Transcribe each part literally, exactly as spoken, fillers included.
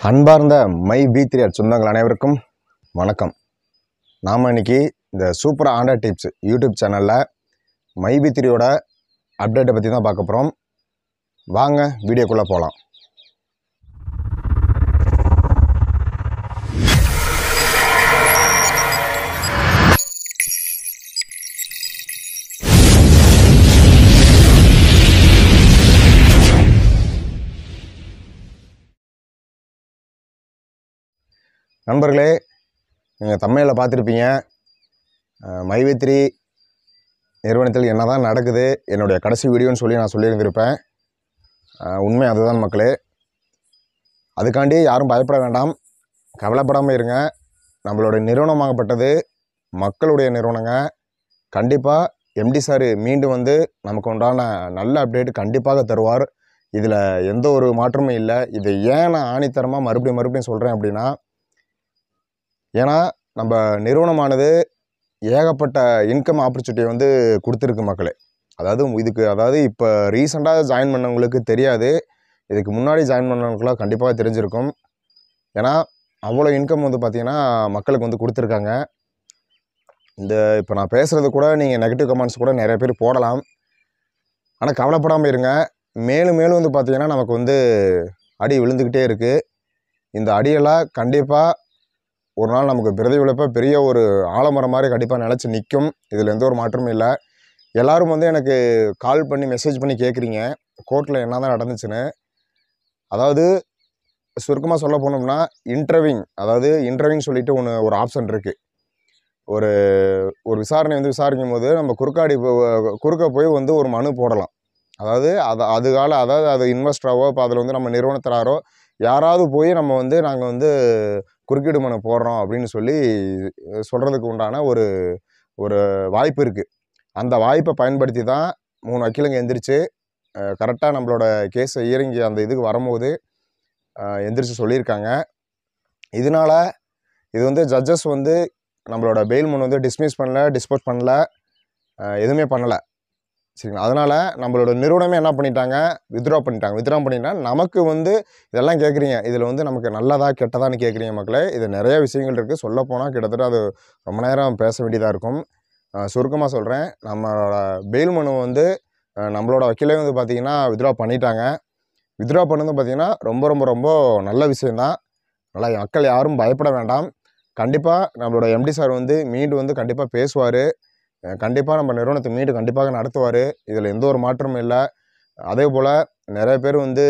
அன்பார்ந்த my P three at சொந்தங்கள் அனைவருக்கும் வணக்கம். நாம் இன்றைக்கி இந்த சூப்பர் ஆண்ட்ராய்ட் டிப்ஸ் யூடியூப் சேனலில் மை பி த்ரீயோட அப்டேட்டை பற்றி தான் பார்க்க போகிறோம். வாங்க வீடியோக்குள்ளே போகலாம். நண்பர்களே, நீங்கள் தமிழில் பார்த்துருப்பீங்க, மை பி த்ரீ நிறுவனத்தில் என்ன தான் நடக்குது, என்னுடைய கடைசி வீடியோன்னு சொல்லி நான் சொல்லியிருந்திருப்பேன். உண்மை அதுதான் மக்களே. அதுக்காண்டி யாரும் பயப்பட வேண்டாம், கவலைப்படாமல் இருங்க. நம்மளோட நிறுவனமாகப்பட்டது மக்களுடைய நிறுவனங்க. கண்டிப்பாக எம்டி சார் மீண்டும் வந்து நமக்கு உண்டான நல்ல அப்டேட் கண்டிப்பாக தருவார். இதில் எந்த ஒரு மாற்றமும் இல்லை. இதை ஏன் நான் ஆணித்தரமாக மறுபடியும் மறுபடியும் சொல்கிறேன் அப்படின்னா, ஏன்னா நம்ம நிறுவனமானது ஏகப்பட்ட இன்கம் ஆப்பர்ச்சுனிட்டி வந்து கொடுத்துருக்கு மக்களே. அதாவது இதுக்கு அதாவது இப்போ ரீசெண்டாக ஜாயின் பண்ணவங்களுக்கு தெரியாது, இதுக்கு முன்னாடி ஜாயின் பண்ணவங்களுக்குலாம் கண்டிப்பாக தெரிஞ்சிருக்கும். ஏன்னா அவ்வளோ இன்கம் வந்து பார்த்திங்கன்னா மக்களுக்கு வந்து கொடுத்துருக்காங்க. இந்த இப்போ நான் பேசுகிறது கூட நீங்கள் நெகட்டிவ் கமெண்ட்ஸ் கூட நிறைய பேர் போடலாம். ஆனால் கவலைப்படாமல் இருங்க. மேலும் மேலும் வந்து பார்த்திங்கன்னா நமக்கு வந்து அடி விழுந்துக்கிட்டே இருக்குது. இந்த அடியெல்லாம் கண்டிப்பாக ஒரு நாள் நமக்கு பிரதி விளைப்ப பெரிய ஒரு ஆலமரம் மாதிரி கண்டிப்பாக நினச்சி நிற்கும். இதில் எந்த ஒரு மாற்றமும் இல்லை. எல்லோரும் வந்து எனக்கு கால் பண்ணி மெசேஜ் பண்ணி கேட்குறீங்க கோர்ட்டில் என்ன தான் நடந்துச்சுன்னு. அதாவது சுருக்கமாக சொல்ல போனோம்னா, இன்டர்வியூங் அதாவது இன்டர்வியூன்னு சொல்லிட்டு ஒன்று ஒரு ஆப்ஷன் இருக்குது. ஒரு ஒரு விசாரணை வந்து விசாரிக்கும் போது நம்ம குறுக்காடி குறுக்க போய் வந்து ஒரு மனு போடலாம். அதாவது அதை அதுகால அதாவது அது இன்வெஸ்டராவோ இப்போ அதில் வந்து நம்ம நிறுவனத்தாரோ யாராவது போய் நம்ம வந்து நாங்கள் வந்து குறுக்கீடு மனு போடுறோம் அப்படின்னு சொல்லி சொல்கிறதுக்கு உண்டான ஒரு ஒரு வாய்ப்பு இருக்குது. அந்த வாய்ப்பை பயன்படுத்தி தான் மூணு வக்கீலுங்க எந்திரிச்சு கரெக்டாக நம்மளோட கேஸை இறங்கி அந்த இதுக்கு வரும்போது எந்திரிச்சு சொல்லியிருக்காங்க. இதனால் இது வந்து ஜட்ஜஸ் வந்து நம்மளோட பெயில் மனு வந்து டிஸ்மிஸ் பண்ணல, டிஸ்போஸ் பண்ணல, எதுவுமே பண்ணலை. சரிங்களா? அதனால் நம்மளோட நிறுவனமே என்ன பண்ணிட்டாங்க, வித்ட்ரா பண்ணிட்டாங்க. வித்ட்ரா பண்ணிட்டா நமக்கு வந்து இதெல்லாம் கேட்குறீங்க, இதில் வந்து நமக்கு நல்லதா கெட்டதான்னு கேட்குறீங்க மக்களே. இது நிறைய விஷயங்கள் இருக்குது. சொல்லப்போனால் கிட்டத்தட்ட அது ரொம்ப நேரம் பேச வேண்டியதாக இருக்கும். சுருக்கமாக சொல்கிறேன். நம்மளோட பெயில் மனு வந்து நம்மளோட வக்கீலே வந்து பார்த்திங்கன்னா வித்ட்ரா பண்ணிட்டாங்க. வித்ட்ரா பண்ணது பார்த்திங்கன்னா ரொம்ப ரொம்ப ரொம்ப நல்ல விஷயந்தான். நல்லா மக்கள் யாரும் பயப்பட வேண்டாம். கண்டிப்பாக நம்மளோட எம்டி சார் வந்து மீண்டும் வந்து கண்டிப்பாக பேசுவார். கண்டிப்பாக நம்ம நிறுவனத்தை மீண்டும் கண்டிப்பாக நடத்துவார். இதில் எந்த ஒரு மாற்றமும் இல்லை. அதே போல் நிறைய பேர் வந்து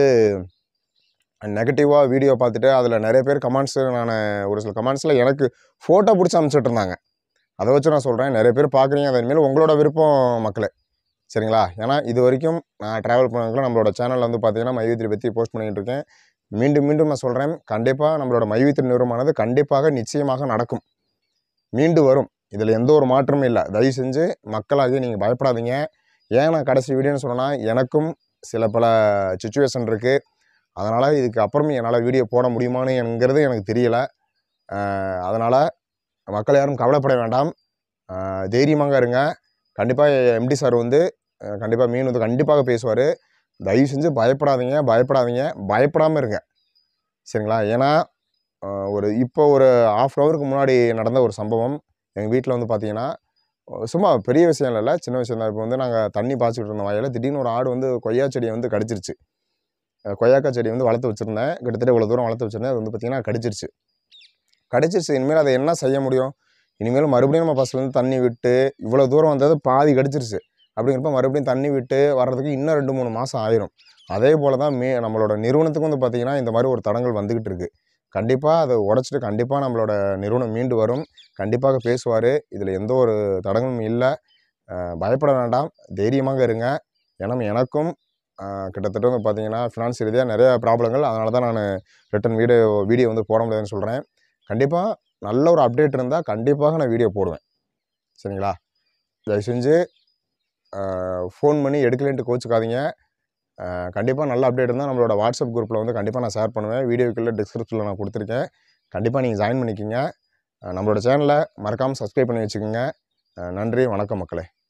நெகட்டிவாக வீடியோ பார்த்துட்டு அதில் நிறைய பேர் கமெண்ட்ஸு நான் ஒரு சில கமெண்ட்ஸில் எனக்கு ஃபோட்டோ பிடிச்சி அனுப்பிச்சிட்டு இருந்தாங்க. அதை வச்சு நான் சொல்கிறேன், நிறைய பேர் பார்க்குறீங்க. அதன் மேலே உங்களோட விருப்பம் மக்களே. சரிங்களா? ஏன்னா இது வரைக்கும் நான் ட்ராவல் பண்ணவங்களும் நம்மளோட சேனலில் வந்து பார்த்திங்கன்னா மை பி த்ரீ பற்றி போஸ்ட் பண்ணிகிட்டு இருக்கேன். மீண்டும் மீண்டும் நான் சொல்கிறேன், கண்டிப்பாக நம்மளோட மை பி த்ரீ நிறுவனமானது கண்டிப்பாக நிச்சயமாக நடக்கும், மீண்டும் வரும். இதில் எந்த ஒரு மாற்றமும் இல்லை. தயவு செஞ்சு மக்களாகி நீங்கள் பயப்படாதீங்க. ஏன் நான் கடைசி வீடியோன்னு சொன்னேன்னா, எனக்கும் சில பல சுச்சுவேஷன் இருக்குது. அதனால் இதுக்கு அப்புறமே என்னால் வீடியோ போட முடியுமான்னு என்கிறது எனக்கு தெரியலை. அதனால் மக்கள் யாரும் கவலைப்பட வேண்டாம், தைரியமாக இருங்க. கண்டிப்பாக எம்டி சார் வந்து கண்டிப்பாக மீன் வந்து கண்டிப்பாக பேசுவார். தயவு செஞ்சு பயப்படாதீங்க பயப்படாதீங்க பயப்படாமல் இருங்க. சரிங்களா? ஏன்னா ஒரு இப்போ ஒரு ஆஃப் அன் ஹவருக்கு முன்னாடி நடந்த ஒரு சம்பவம் எங்கள் வீட்டில் வந்து பார்த்திங்கன்னா, சும்மா பெரிய விஷயம் இல்லை, சின்ன விஷயம் தான். இப்போ வந்து நாங்கள் தண்ணி பாய்ச்சிட்டு இருந்த வயலில் திடீர்னு ஒரு ஆடு வந்து கொய்யா செடியை வந்து கடிச்சிருச்சு. கொய்யாக்கா செடி வந்து வளர்த்து வச்சுருந்தேன். கிட்டத்தட்ட இவ்வளோ தூரம் வளர்த்து வச்சுருந்தேன். அது வந்து பார்த்திங்கன்னா கடிச்சிருச்சு. கடிச்சிருச்சு. இனிமேல் அதை என்ன செய்ய முடியும்? இனிமேல் மறுபடியும் நம்ம ஃபஸ்ட்லேருந்து தண்ணி விட்டு இவ்வளோ தூரம் வந்தது பாதி கடிச்சிருச்சு. அப்படிங்கிறப்ப மறுபடியும் தண்ணி விட்டு வர்றதுக்கு இன்னும் ரெண்டு மூணு மாதம் ஆயிரும். அதே போல் தான் மே நம்மளோட நிறுவனத்துக்கும் வந்து பார்த்திங்கன்னா இந்த மாதிரி ஒரு தடங்கள் வந்துக்கிட்டு இருக்குது. கண்டிப்பாக அதை உடச்சிட்டு கண்டிப்பாக நம்மளோட நிறுவனம் மீண்டு வரும். கண்டிப்பாக பேசுவார். இதில் எந்த ஒரு தடங்களும் இல்லை. பயப்பட வேண்டாம், தைரியமாக இருங்க. ஏன்னா எனக்கும் கிட்டத்தட்ட வந்து பார்த்திங்கன்னா ஃபினான்ஸ் ரீதியாக நிறைய ப்ராப்ளங்கள். அதனால தான் நான் ரிட்டன் வீடியோ வீடியோ வந்து போட முடியாதுன்னு சொல்கிறேன். கண்டிப்பாக நல்ல ஒரு அப்டேட் இருந்தால் கண்டிப்பாக நான் வீடியோ போடுவேன். சரிங்களா? தயவு செஞ்சு ஃபோன் பண்ணி எடுக்கலேன்ட்டு கோச்சிக்காதீங்க. கண்டிப்பாக நல்ல அப்டேட் இருந்தால் நம்மளோட வாட்ஸ்அப் குரூப்பில் வந்து கண்டிப்பாக நான் ஷேர் பண்ணுவேன். வீடியோக்குள்ளே டிஸ்கிரிப்ஷனில் நான் கொடுத்துருக்கேன். கண்டிப்பாக நீங்கள் ஜாயின் பண்ணிக்கோங்க. நம்மளோட சேனலை மறக்காமல் சப்ஸ்கிரைப் பண்ணி வச்சுக்கோங்க. நன்றி, வணக்கம் மக்களே.